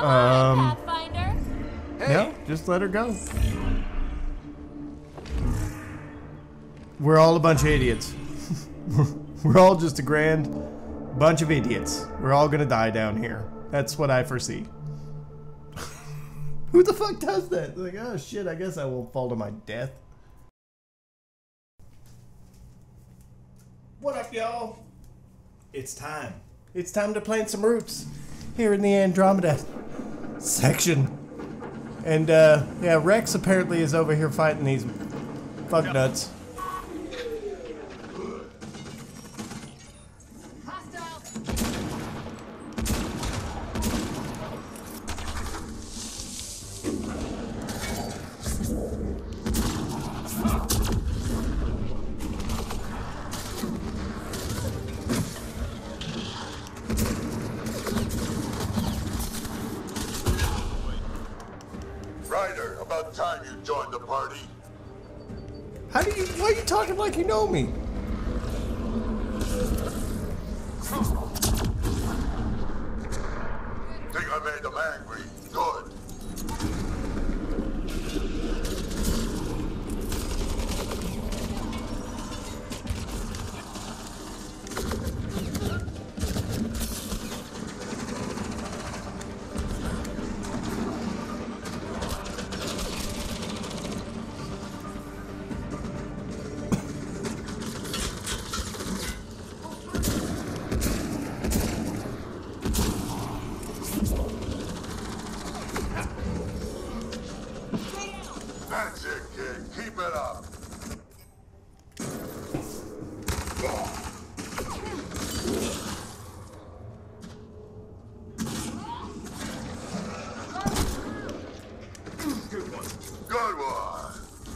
Pathfinder. Hey. No, just let her go. We're all a bunch of idiots. We're all just a grand bunch of idiots. We're all gonna die down here. That's what I foresee. Who the fuck does that? Like, oh shit, I guess I won't fall to my death. What up, y'all? It's time. It's time to plant some roots here in the Andromeda section. And, yeah, Rex apparently is over here fighting these fucknuts. About time you joined the party. Why are you talking like you know me? Think I made them angry? Good. That's it, kid. Keep it up. Good one. Good one.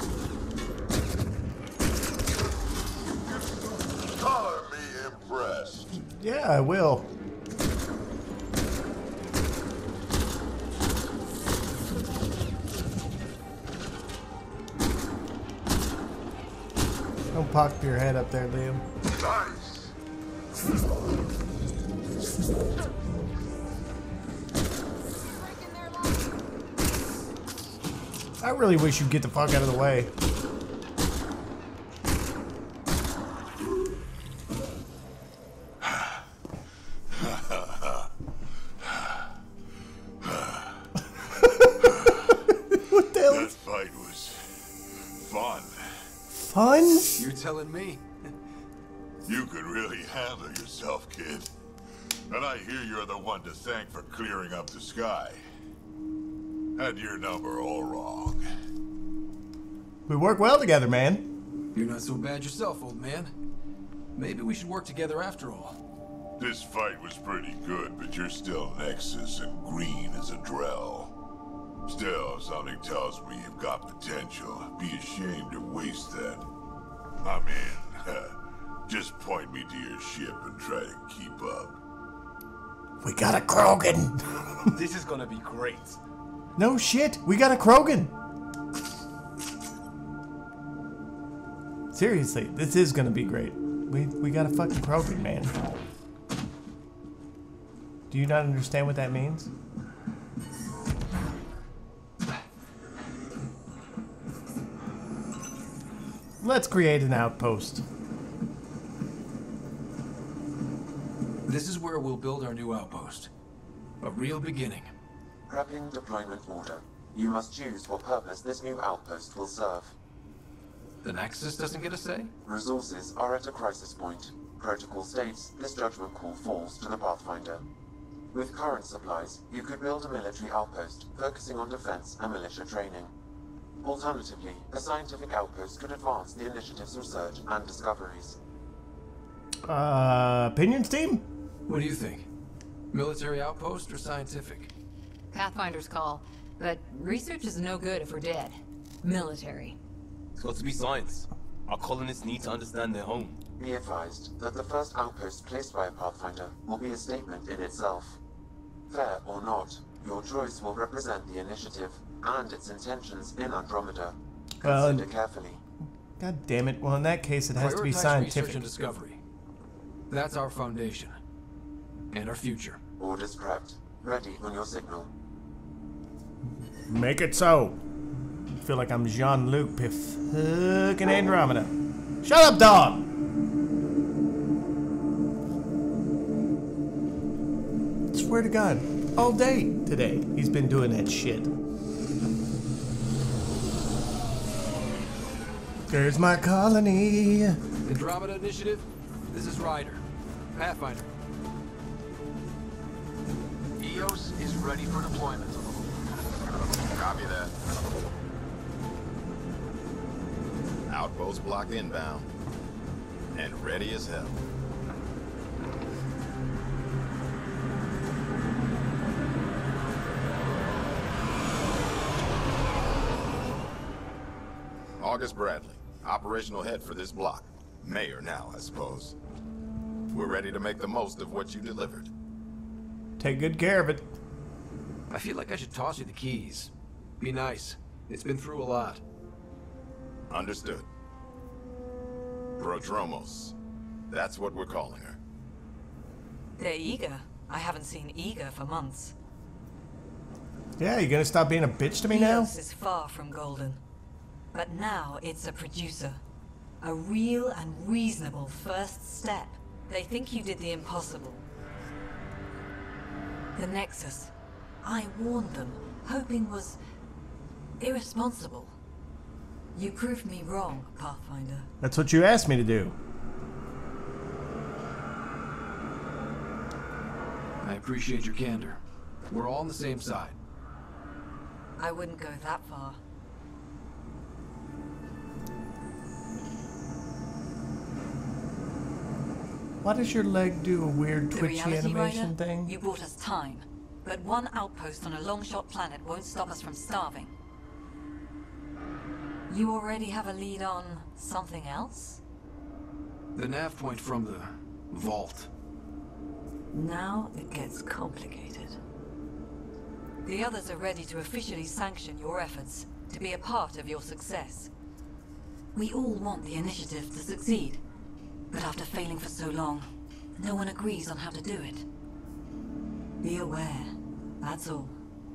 Color me impressed. Yeah, I will. Don't pop your head up there, Liam. Nice. I really wish you'd get the fuck out of the way. What the hell? That fight was fun. Fun? You're telling me. You could really handle yourself, kid. And I hear you're the one to thank for clearing up the sky. Had your number all wrong. We work well together, man. You're not so bad yourself, old man. Maybe we should work together after all. This fight was pretty good, but you're still Nexus and green as a Drell. Still, something tells me you've got potential. Be ashamed to waste that. I'm in. Just point me to your ship and try to keep up. We got a Krogan. This is gonna be great. No shit, we got a Krogan. Seriously, this is gonna be great. We got a fucking Krogan, man. Do you not understand what that means? Let's create an outpost. This is where we'll build our new outpost. A real beginning. Prepping deployment order. You must choose what purpose this new outpost will serve. The Nexus doesn't get a say? Resources are at a crisis point. Protocol states this judgment call falls to the Pathfinder. With current supplies, you could build a military outpost focusing on defense and militia training. Alternatively, a scientific outpost could advance the initiative's research and discoveries. Opinions team? What do you think? Military outpost or scientific? Pathfinder's call, but research is no good if we're dead. Military. It's got to be science. Our colonists need to understand their home. Be advised that the first outpost placed by a Pathfinder will be a statement in itself. Fair or not, your choice will represent the initiative and its intentions in Andromeda. Consider carefully. God damn it. Well, in that case, it has to be Prioritize scientific. research and discovery. That's our foundation. And our future. Orders prepped. Ready on your signal. Make it so. I feel like I'm Jean-Luc fucking Andromeda. Shut up, dog! Swear to God, all day today he's been doing that shit. There's my colony. Andromeda Initiative, this is Ryder. Pathfinder. EOS is ready for deployment. Copy that. Outpost block inbound. And ready as hell. August Bradley, operational head for this block. Mayor now, I suppose. We're ready to make the most of what you delivered. Take good care of it. I feel like I should toss you the keys. Be nice. It's been through a lot. Understood. Prodromos. That's what we're calling her. They're eager. I haven't seen eager for months. Yeah, you gonna stop being a bitch to me now? EOS is far from golden. But now it's a producer. A real and reasonable first step. They think you did the impossible. The Nexus. I warned them, hoping was irresponsible. You proved me wrong, Pathfinder. That's what you asked me to do. I appreciate your candor. We're all on the same side. I wouldn't go that far. Why does your leg do a weird The twitchy reality animation rider, thing? you bought us time, but one outpost on a long-shot planet won't stop us from starving. You already have a lead on something else? The nav point from the vault. Now it gets complicated. The others are ready to officially sanction your efforts, to be a part of your success. We all want the initiative to succeed, but after failing for so long, no one agrees on how to do it. Be aware, that's all.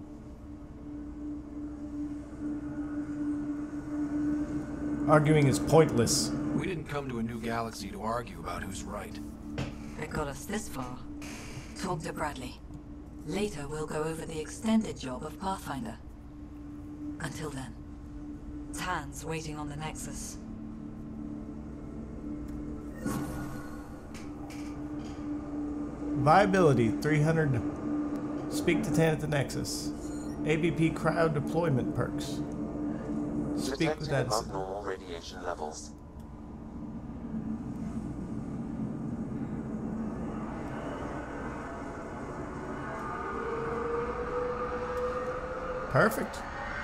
Arguing is pointless. We didn't come to a new galaxy to argue about who's right. It got us this far. Talk to Bradley. Later we'll go over the extended job of Pathfinder. Until then, Tan's waiting on the Nexus. Viability 300. Speak to Tan at the Nexus. ABP crowd deployment perks. Speak with Detecting that. above normal radiation levels. Perfect.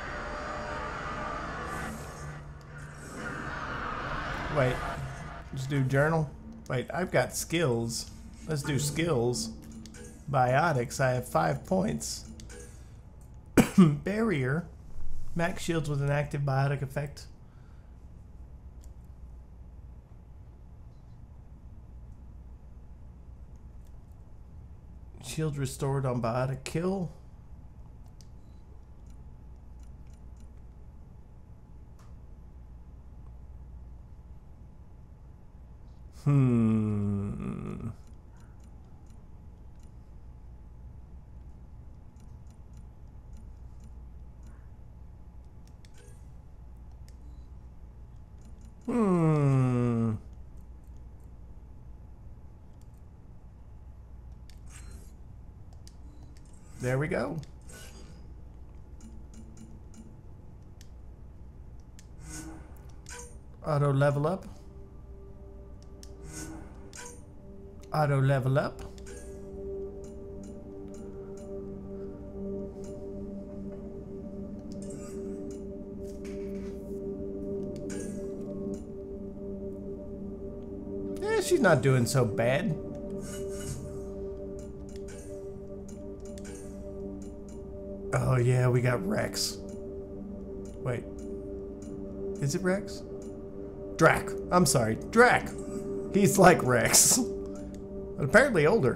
Wait. Let's do journal. Wait, I've got skills. Let's do skills. Biotics, I have 5 points. Barrier. Max shields with an active biotic effect. Shield restored on biotic kill. There we go. Auto level up. Auto level up. Yeah, she's not doing so bad. Oh yeah, we got Rex. Wait. Is it Rex? Drac. I'm sorry. Drac. He's like Rex. But apparently older.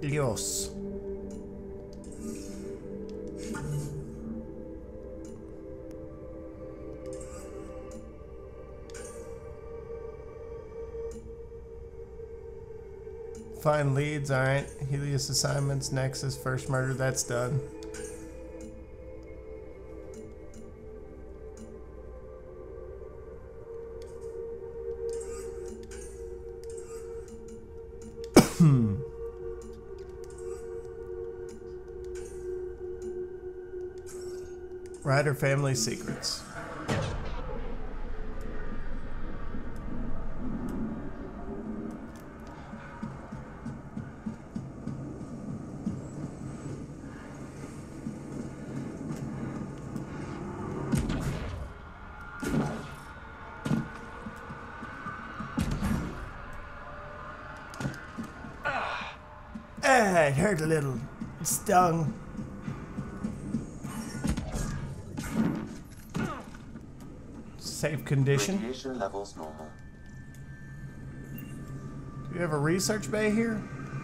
Dios. Find leads, alright. Helios assignments, Nexus, first murder, that's done. Ryder family secrets. Ah, it hurt a little. It stung. Safe condition. Radiation levels normal. Do you have a research bay here?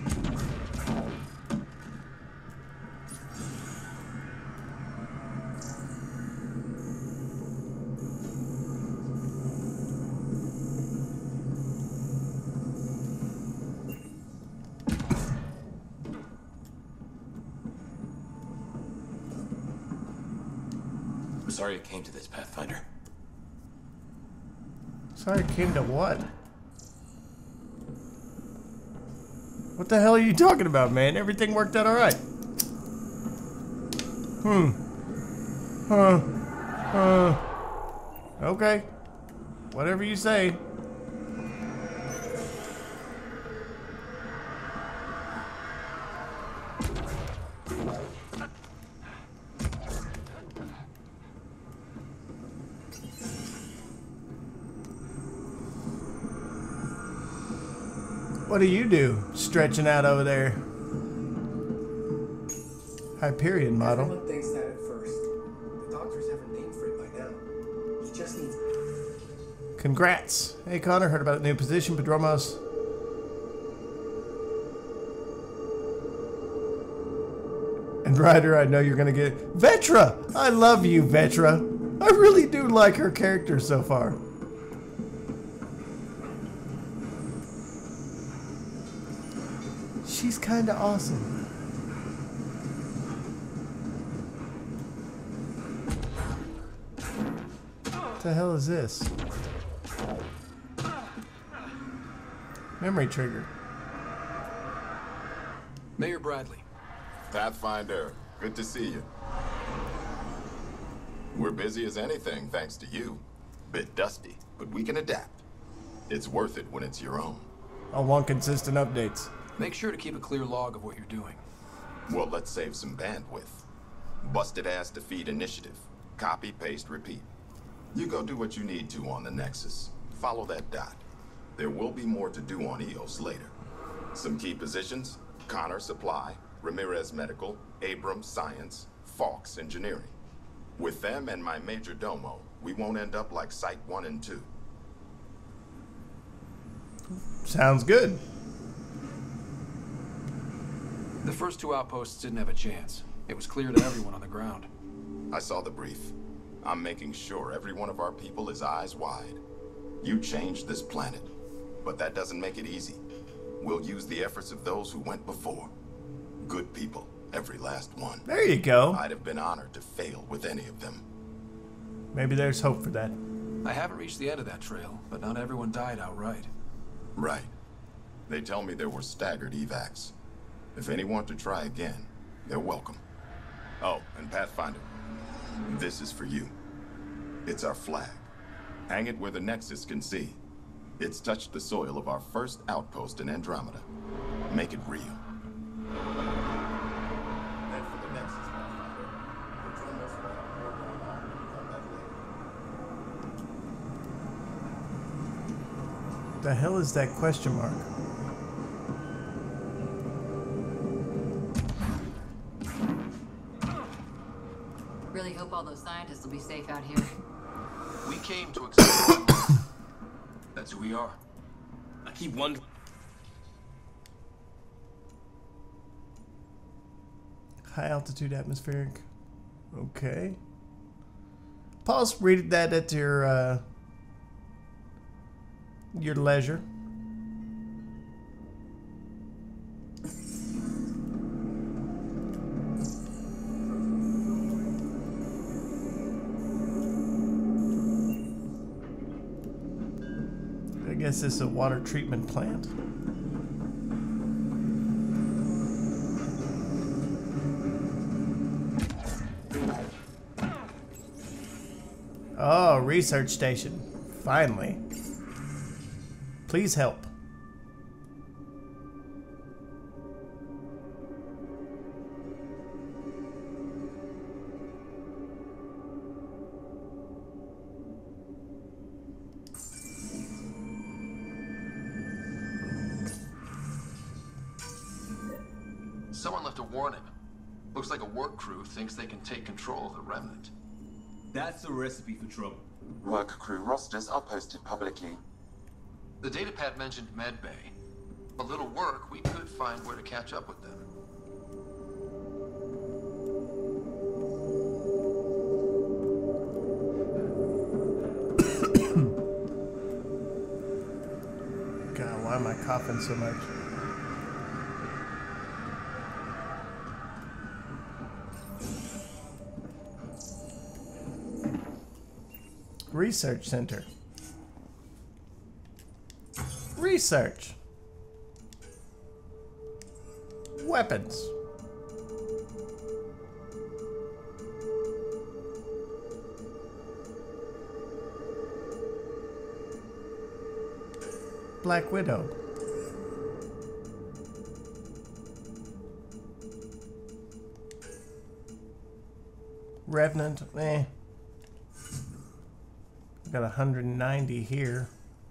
I'm sorry it came to this, Pathfinder. Sorry, it came to what? What the hell are you talking about, man? Everything worked out alright. Okay. Whatever you say. What do you do, stretching out over there? Hyperion model. Everyone thinks that at first. The doctors have a name for it by now. He just needs... Congrats. Hey Connor, heard about the new position, Padromos. And Ryder, I know you're gonna get... Vetra! I love you, Vetra. I really do like her character so far. She's kinda awesome. What the hell is this? Memory trigger. Mayor Bradley. Pathfinder, good to see you. We're busy as anything, thanks to you. Bit dusty, but we can adapt. It's worth it when it's your own. I want consistent updates. Make sure to keep a clear log of what you're doing. Well, let's save some bandwidth. Busted ass defeat initiative. Copy, paste, repeat. You go do what you need to on the Nexus. Follow that dot. There will be more to do on EOS later. Some key positions: Connor Supply, Ramirez Medical, Abrams Science, Fawkes Engineering. With them and my major domo, we won't end up like Site 1 and 2. Sounds good. The first two outposts didn't have a chance. It was clear to everyone on the ground. I saw the brief. I'm making sure every one of our people is eyes wide. You changed this planet, but that doesn't make it easy. We'll use the efforts of those who went before. Good people, every last one. There you go. I'd have been honored to fail with any of them. Maybe there's hope for that. I haven't reached the end of that trail, but not everyone died outright. Right. They tell me there were staggered evacs. If any want to try again, they're welcome. Oh, and Pathfinder, this is for you. It's our flag. Hang it where the Nexus can see. It's touched the soil of our first outpost in Andromeda. Make it real. And for the Nexus, Pathfinder, return us while more going on. Come back later. The hell is that question mark? Really hope all those scientists will be safe out here. We came to examine. That's who we are. I keep wondering. High altitude atmospheric. Okay. Pause. Read that at your leisure. I guess this is a water treatment plant. Oh, research station. Finally. Please help. Someone left a warning. Looks like a work crew thinks they can take control of the remnant. That's a recipe for trouble. Work crew rosters are posted publicly. The datapad mentioned medbay. A little work, we could find where to catch up with them. God, why am I coughing so much? Research center. Research. Weapons. Black Widow. Revenant. Got 190 here.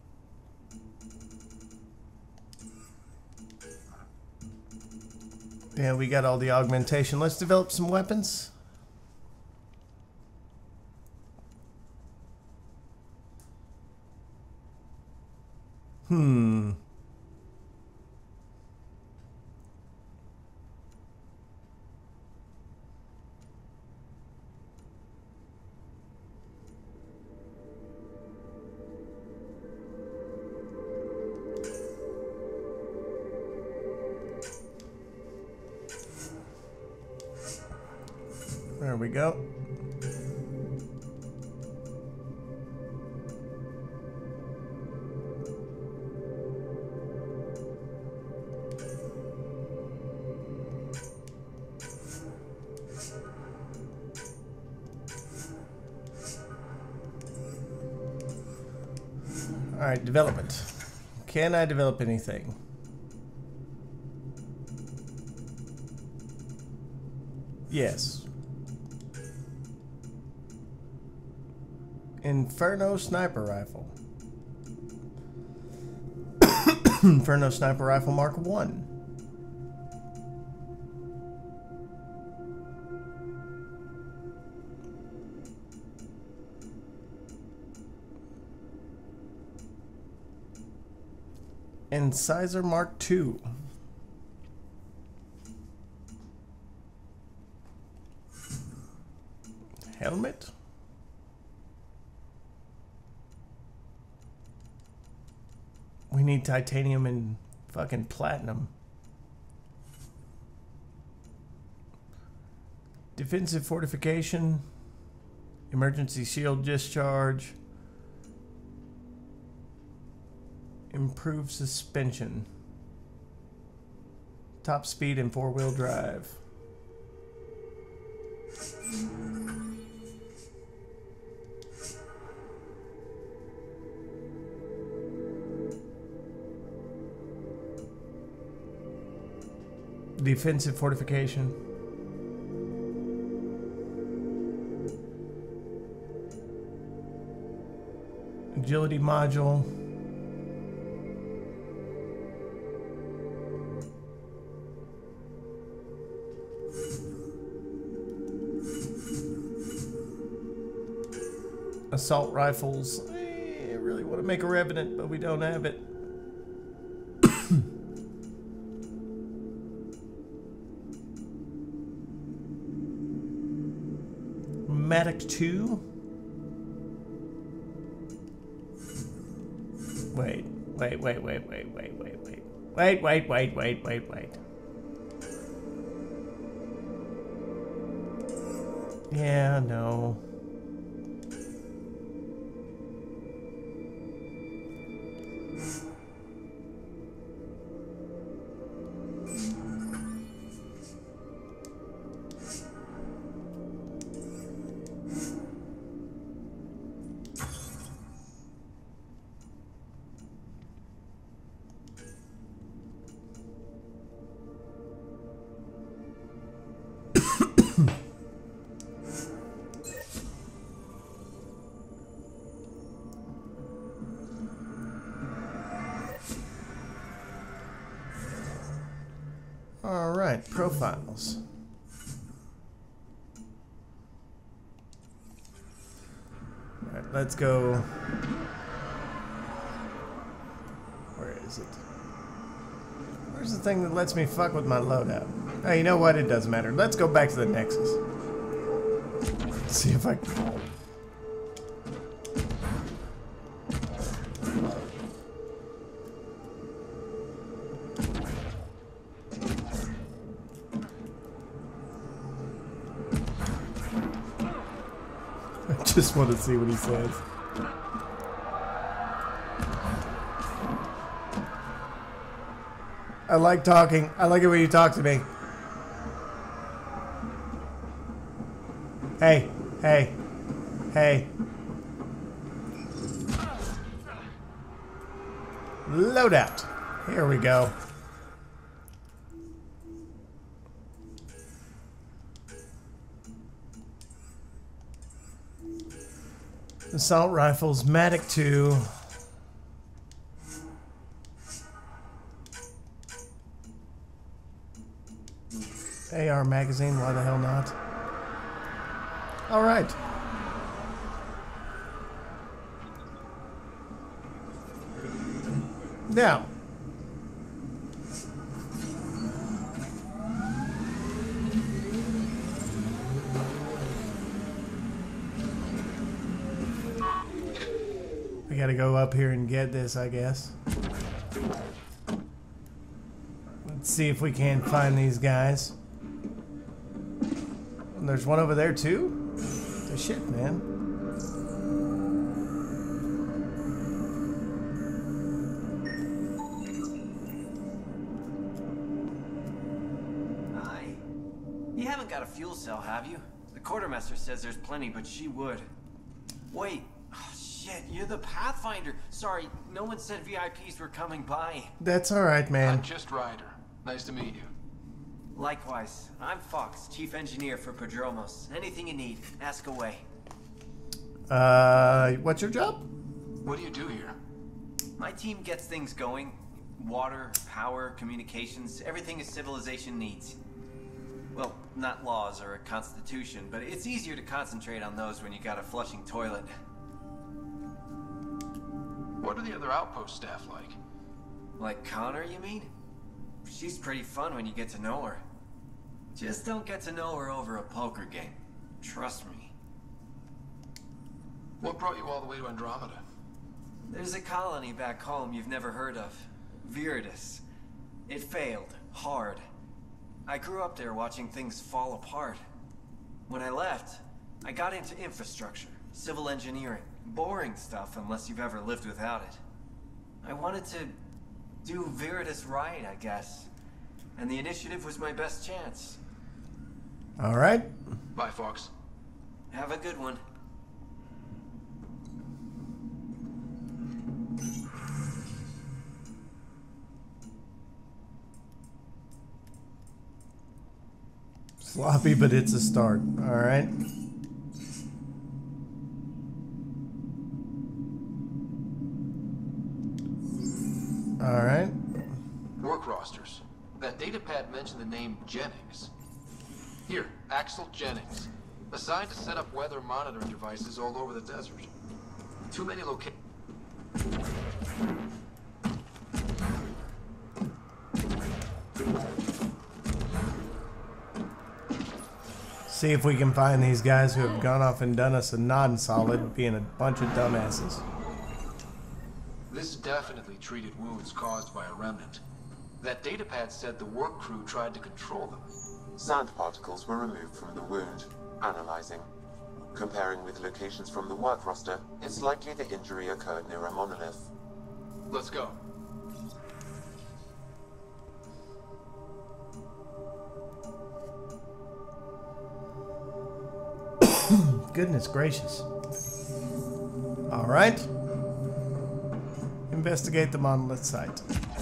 Yeah, we got all the augmentation. Let's develop some weapons. There we go. All right, development. Can I develop anything? Yes. Inferno sniper rifle. Inferno sniper rifle Mark 1. Incisor Mark 2. Helmet. We need titanium and fucking platinum. Defensive fortification. Emergency shield discharge. Improved suspension. Top speed and four-wheel drive. Defensive fortification. Agility module. Assault rifles. I really want to make a Revenant, but we don't have it. Matic 2? Wait. Yeah, no. All right, profiles. All right, let's go. Where is it? Where's the thing that lets me fuck with my loadout? Oh, you know what? It doesn't matter. Let's go back to the Nexus. See if I can. I just want to see what he says. I like talking. I like it when you talk to me. Hey, hey, hey. Loadout. Here we go. Assault rifles, Matic 2. AR magazine, why the hell not? All right. Now. We gotta go up here and get this, I guess. Let's see if we can find these guys. And there's one over there too? The shit, man. Aye. You haven't got a fuel cell, have you? The quartermaster says there's plenty, but she would. Wait. Oh, shit, you're the Pathfinder. Sorry, no one said VIPs were coming by. That's alright, man. I'm just Ryder. Nice to meet you. Likewise. I'm Fox, Chief Engineer for Padromos. Anything you need, ask away. What's your job? What do you do here? My team gets things going. Water, power, communications, everything a civilization needs. Well, not laws or a constitution, but it's easier to concentrate on those when you got a flushing toilet. What are the other outpost staff like? Like Connor, you mean? She's pretty fun when you get to know her. Just don't get to know her over a poker game. Trust me. What brought you all the way to Andromeda? There's a colony back home you've never heard of. Viridis. It failed. Hard. I grew up there watching things fall apart. When I left, I got into infrastructure, civil engineering. Boring stuff unless you've ever lived without it. I wanted to do Viridis right, I guess. And the initiative was my best chance. Alright. Bye, Fox. Have a good one. Sloppy, but it's a start. Alright. Alright. Work rosters. That datapad mentioned the name Jennings. Here, Axel Jennings. Assigned to set up weather monitoring devices all over the desert. Too many locations. See if we can find these guys who have gone off and done us a non-solid, being a bunch of dumbasses. This definitely treated wounds caused by a remnant. That datapad said the work crew tried to control them. Sand particles were removed from the wound. Analyzing. Comparing with locations from the work roster, it's likely the injury occurred near a monolith. Let's go. Goodness gracious. Alright. Investigate the monolith site.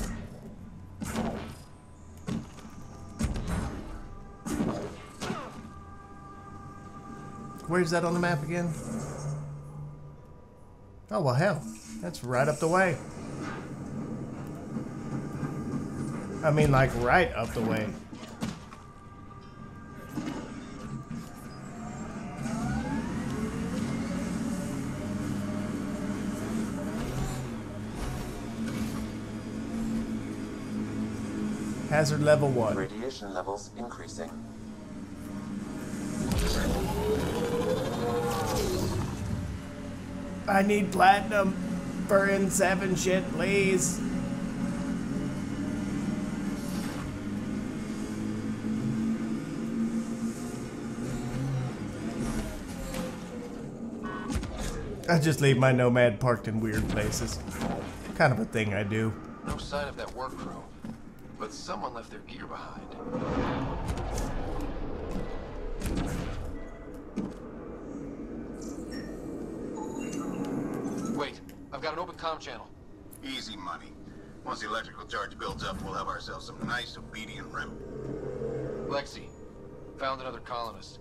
Where's that on the map again? Oh, well, hell. That's right up the way. I mean, like, right up the way. Hazard level 1. Radiation levels increasing. I need platinum for N7 shit, please. I just leave my Nomad parked in weird places. Kind of a thing I do. No sign of that work crew, but someone left their gear behind. Wait, I've got an open comm channel. Easy money. Once the electrical charge builds up, we'll have ourselves some nice obedient rem. Lexi, found another colonist.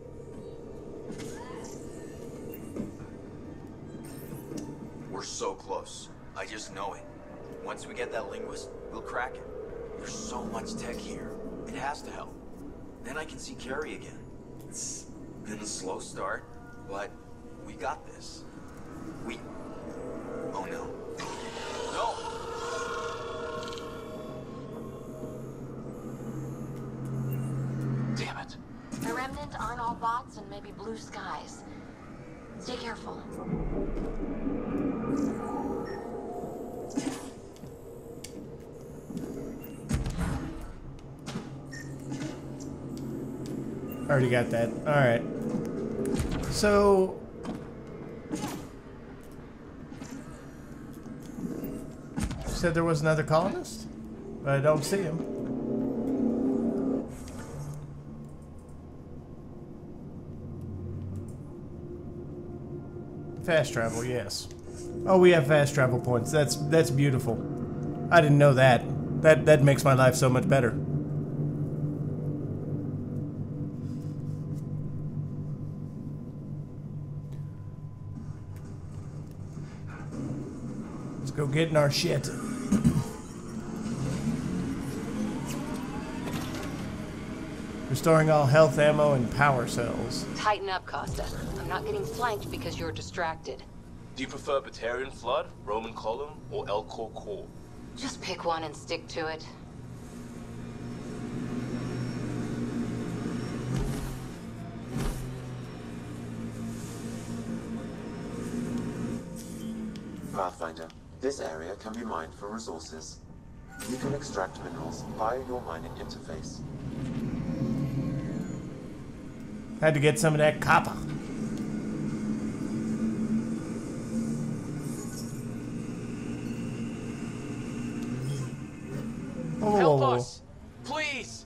We're so close. I just know it. Once we get that linguist, we'll crack it. There's so much tech here. It has to help. Then I can see Carrie again. It's been a slow start, but we got this. Oh no. No! Damn it. The Remnant aren't all bots and maybe blue skies. Stay careful. Already got that. Alright. So... you said there was another colonist? But I don't see him. Fast travel, yes. Oh, we have fast travel points. That's beautiful. I didn't know that. That makes my life so much better. Let's go get in our shit. Restoring all health, ammo, and power cells. Tighten up, Costa. I'm not getting flanked because you're distracted. Do you prefer Batarian Flood, Roman Column, or Elcor Core? Just pick one and stick to it. Pathfinder, this area can be mined for resources. You can extract minerals via your mining interface. Had to get some of that copper. Help us! Please!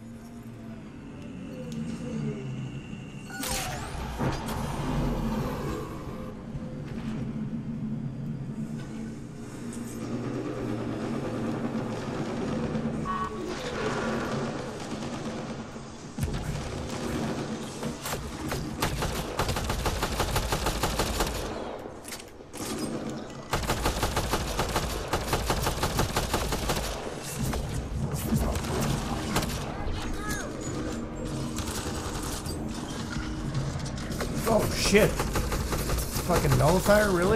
Oh shit. Fucking nullifier, really?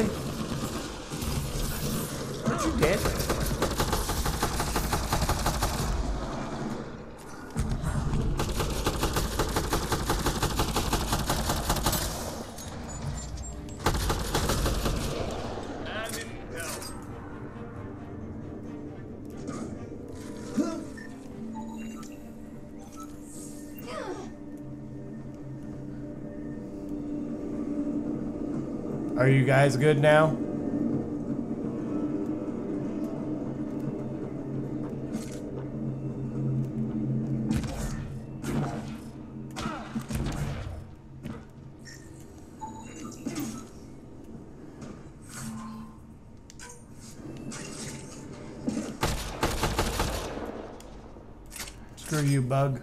Aren't you dead? Are you guys good now? Screw you, bug.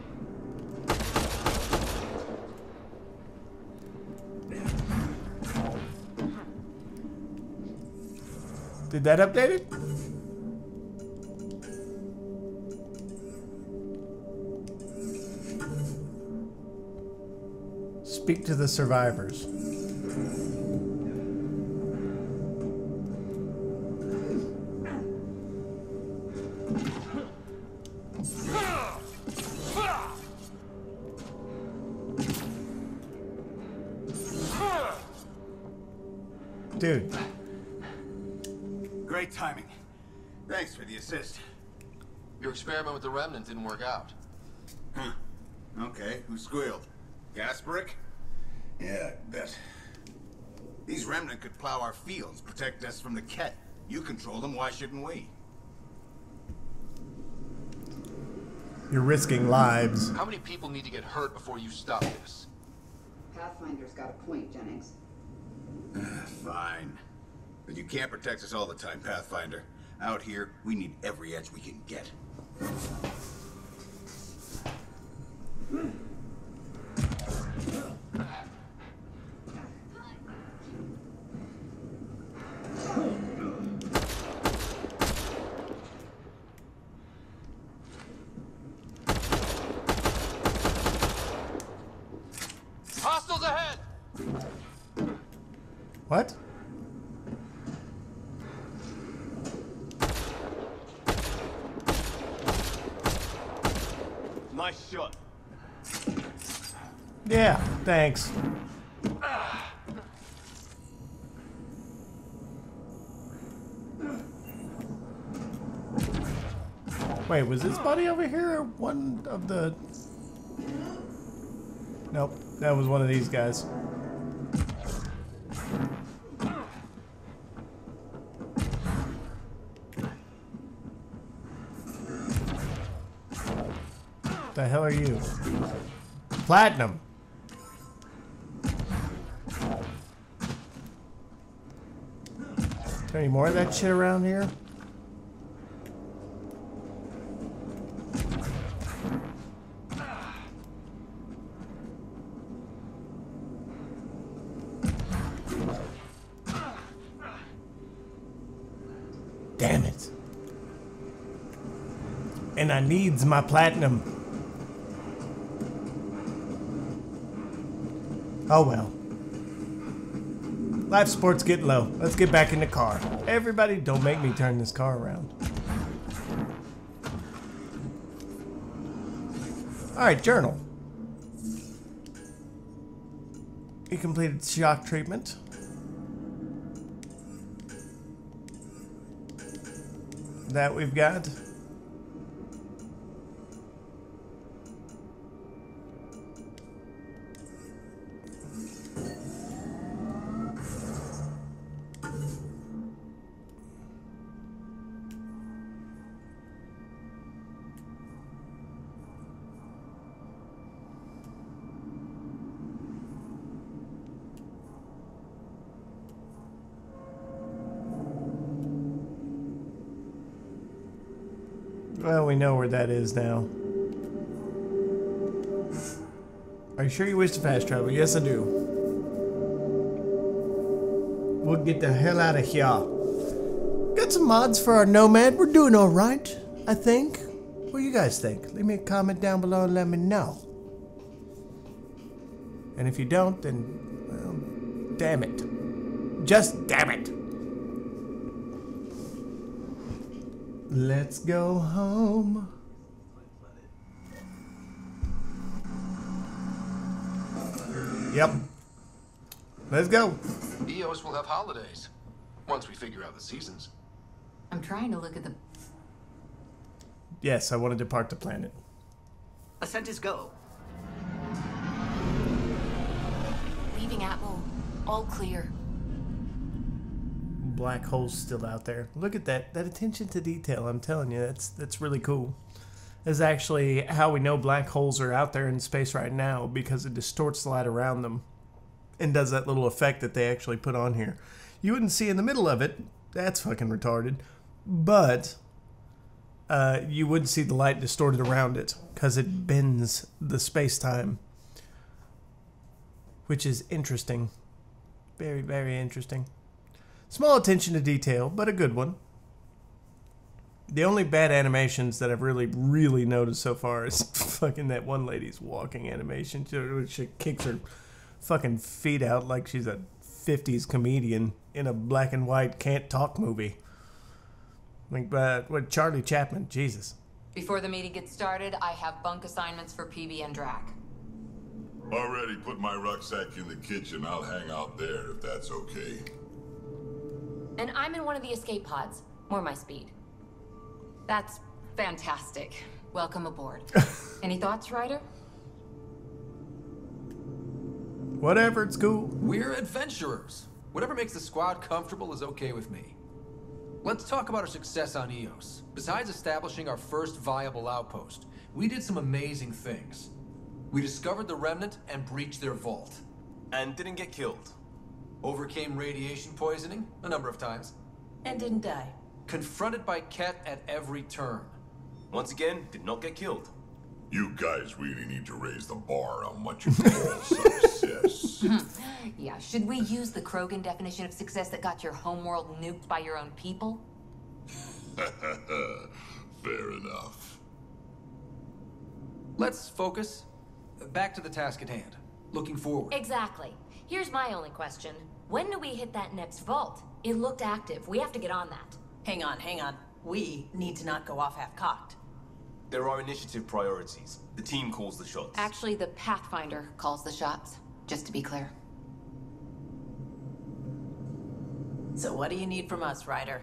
Did that update it? Speak to the survivors. Dude. Great timing. Thanks for the assist. Your experiment with the remnant didn't work out. Huh. Okay, who squealed? Gasparic? Yeah, I bet. These remnant could plow our fields, protect us from the Ket. You control them, why shouldn't we? You're risking lives. How many people need to get hurt before you stop this? Pathfinder's got a point, Jennings. Fine. But you can't protect us all the time, Pathfinder. Out here, we need every edge we can get. Hostiles ahead! What? Nice shot. Yeah, thanks. Wait, was this buddy over here or one of the... Nope, that was one of these guys. The hell are you? Platinum. Is there any more of that shit around here? Damn it. And I needs my platinum. Oh well. Life support's getting low. Let's get back in the car. Everybody, don't make me turn this car around. Alright, journal. You completed shock treatment. That we've got. Well, we know where that is now. Are you sure you wish to fast travel? Yes, I do. We'll get the hell out of here. Got some mods for our Nomad. We're doing all right, I think. What do you guys think? Leave me a comment down below and let me know. And if you don't, then, well, damn it. Just damn it. Let's go home. Yep. Let's go. EOS will have holidays once we figure out the seasons. I'm trying to look at the... Yes, I want to depart the planet. Ascent is go. Leaving Atmo. All clear. black holes still out there. Look at that attention to detail. I'm telling you, that's really cool. That's actually how we know black holes are out there in space right now, because it distorts the light around them and does that little effect that they actually put on here. You wouldn't see in the middle of it. That's fucking retarded. But you would see the light distorted around it because it bends the space-time, which is interesting. Very, very interesting. Small attention to detail, but a good one. The only bad animations that I've really noticed so far is fucking that one lady's walking animation. She kicks her fucking feet out like she's a 50s comedian in a black and white can't talk movie. Like, what, Charlie Chaplin, Jesus. Before the meeting gets started, I have bunk assignments for PB and Drac. Already put my rucksack in the kitchen. I'll hang out there if that's okay. And I'm in one of the escape pods. More my speed. That's fantastic. Welcome aboard. Any thoughts, Ryder? Whatever, it's cool. We're adventurers. Whatever makes the squad comfortable is okay with me. Let's talk about our success on Eos. Besides establishing our first viable outpost, we did some amazing things. We discovered the Remnant and breached their vault. And didn't get killed. Overcame radiation poisoning a number of times. And didn't die. Confronted by Ket at every turn. Once again, did not get killed. You guys really need to raise the bar on what you call success. Yeah, should we use the Krogan definition of success that got your homeworld nuked by your own people? Fair enough. Let's focus. Back to the task at hand. Looking forward. Exactly. Here's my only question. When do we hit that next vault? It looked active. We have to get on that. Hang on. We need to not go off half-cocked. There are initiative priorities. The team calls the shots. Actually, the Pathfinder calls the shots, just to be clear. So what do you need from us, Ryder?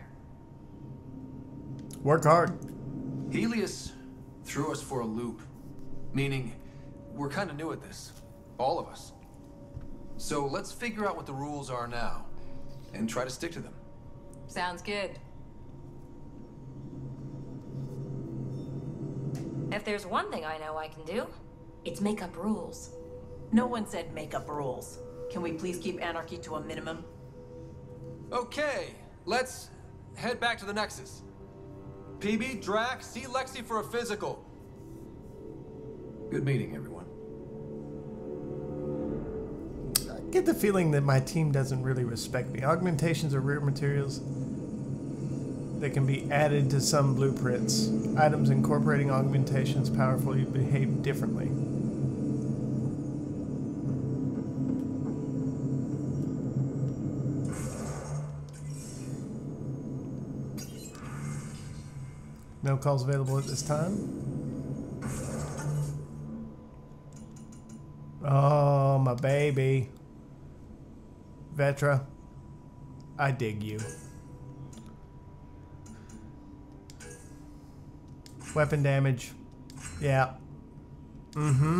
Work hard. Helios threw us for a loop. Meaning, we're kind of new at this. All of us. So let's figure out what the rules are now, and try to stick to them. Sounds good. If there's one thing I know I can do, it's make up rules. No one said make up rules. Can we please keep anarchy to a minimum? Okay, let's head back to the Nexus. PB, Drac, see Lexi for a physical. Good meeting, everyone. I get the feeling that my team doesn't really respect me. Augmentations are rare materials that can be added to some blueprints. Items incorporating augmentations powerfully behave differently. No calls available at this time. Oh, my baby. Vetra, I dig you. Weapon damage. Yeah. Mm-hmm.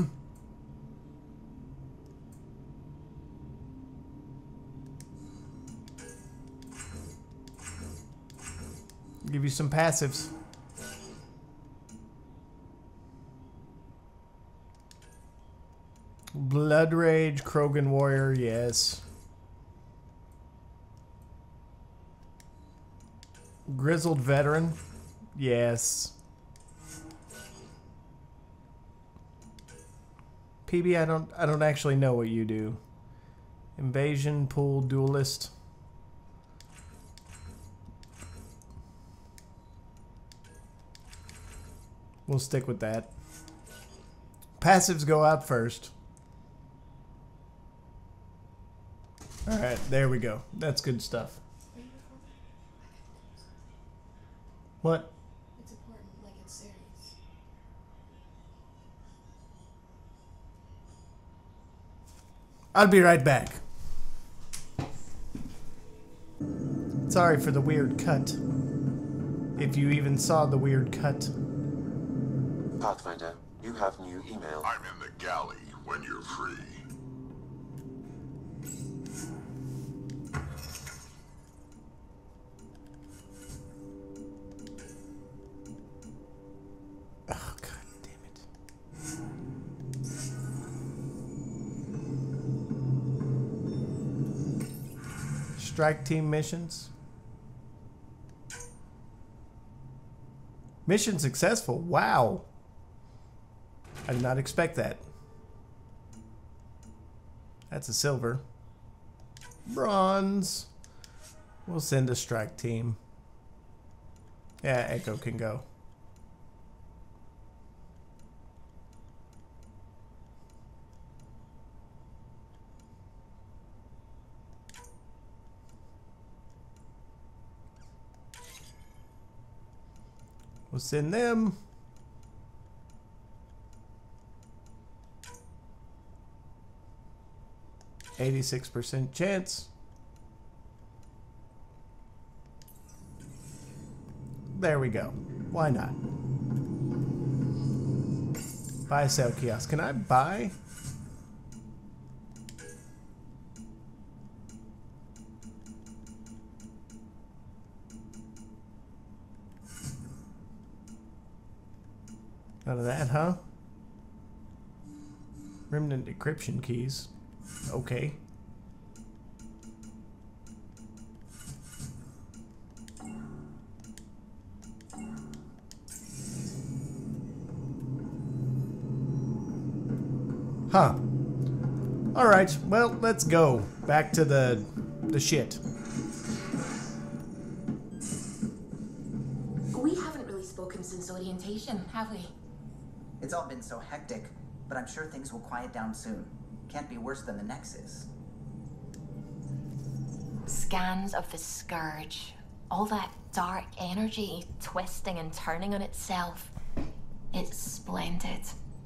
Give you some passives. Blood Rage, Krogan Warrior, yes. Grizzled Veteran, yes. PB, I don't actually know what you do. Invasion, Pool, Duelist. We'll stick with that. Passives go out first. Alright, there we go. That's good stuff. What? It's important, like it's serious. I'll be right back. Sorry for the weird cut. If you even saw the weird cut. Pathfinder, you have new email. I'm in the galley when you're free. strike team missions. Mission successful. Wow. I did not expect that. That's a silver. Bronze. We'll send a strike team. Yeah, Echo can go. We'll send them. %86 chance. There we go. Why not? Buy a sale kiosk. Can I buy? None of that, huh? Remnant decryption keys. Okay. Huh. All right. Well, let's go back to the shit. We haven't really spoken since orientation, have we? It's all been so hectic, but I'm sure things will quiet down soon. Can't be worse than the Nexus. Scans of the Scourge. All that dark energy twisting and turning on itself. It's splendid.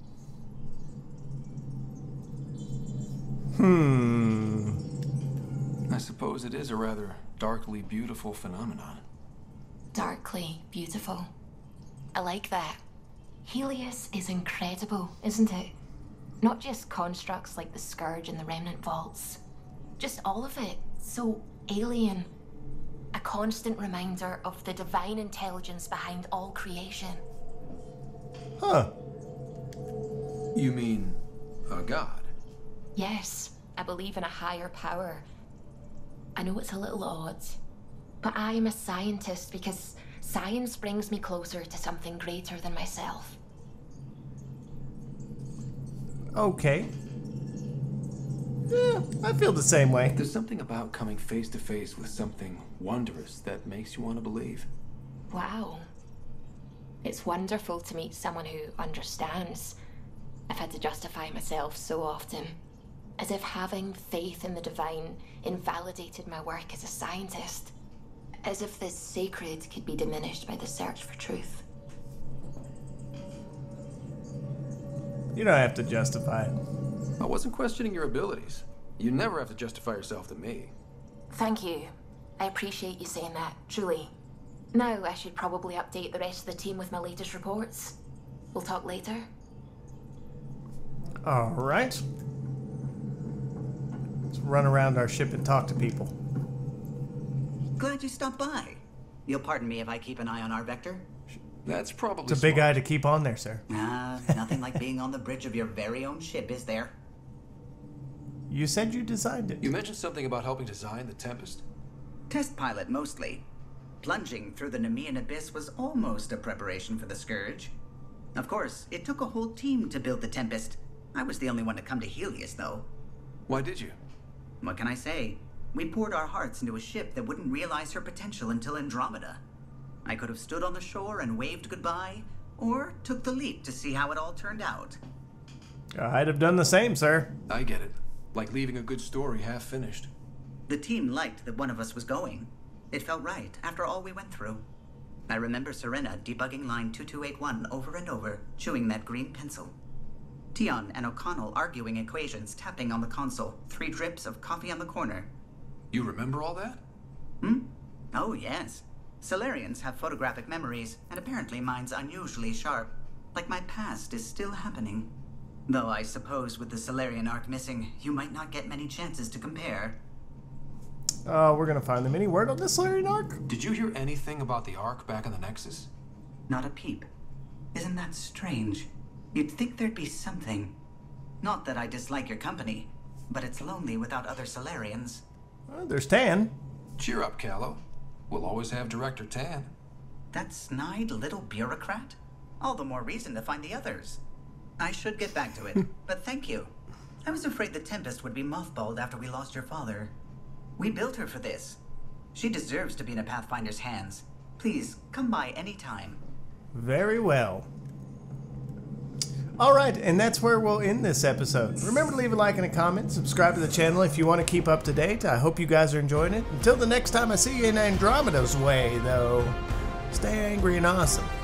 I suppose it is a rather darkly beautiful phenomenon. Darkly beautiful. I like that. Helios is incredible, isn't it? Not just constructs like the Scourge and the Remnant Vaults. Just all of it. So alien. A constant reminder of the divine intelligence behind all creation. Huh. You mean a god? Yes, I believe in a higher power. I know it's a little odd, but I am a scientist because science brings me closer to something greater than myself. Okay. Yeah, I feel the same way. There's something about coming face to face with something wondrous that makes you want to believe. Wow. It's wonderful to meet someone who understands. I've had to justify myself so often. As if having faith in the divine invalidated my work as a scientist. As if the sacred could be diminished by the search for truth. You don't have to justify it. I wasn't questioning your abilities. You never have to justify yourself to me. Thank you. I appreciate you saying that, truly. Now I should probably update the rest of the team with my latest reports. We'll talk later. All right. Let's run around our ship and talk to people. Glad you stopped by. You'll pardon me if I keep an eye on our vector? That's probably It's a big eye to keep on there, sir. Nothing like being on the bridge of your very own ship, is there? You said you designed it. You mentioned something about helping design the Tempest. Test pilot, mostly. Plunging through the Nemean abyss was almost a preparation for the Scourge. Of course, it took a whole team to build the Tempest. I was the only one to come to Helios, though. Why did you? What can I say? We poured our hearts into a ship that wouldn't realize her potential until Andromeda. I could have stood on the shore and waved goodbye, or took the leap to see how it all turned out. I'd have done the same, sir. I get it. Like leaving a good story half finished. The team liked that one of us was going. It felt right after all we went through. I remember Serena debugging line 2281 over and over, chewing that green pencil. Tion and O'Connell arguing equations, tapping on the console, 3 drips of coffee on the corner. You remember all that? Oh, yes. Solarians have photographic memories, and apparently mine's unusually sharp. Like my past is still happening. Though I suppose with the Solarian arc missing, you might not get many chances to compare. We're gonna find them. Any word on the Solarian arc? Did you hear anything about the Ark back in the Nexus? Not a peep. Isn't that strange? You'd think there'd be something. Not that I dislike your company, but it's lonely without other Solarians. There's Tan. Cheer up, Callow. We'll always have Director Tan. That snide little bureaucrat? All the more reason to find the others. I should get back to it, but thank you. I was afraid the Tempest would be mothballed after we lost your father. We built her for this. She deserves to be in a Pathfinder's hands. Please, come by any time. Very well. Alright, and that's where we'll end this episode. Remember to leave a like and a comment, subscribe to the channel if you want to keep up to date. I hope you guys are enjoying it. Until the next time I see you in Andromeda's way, though, stay angry and awesome.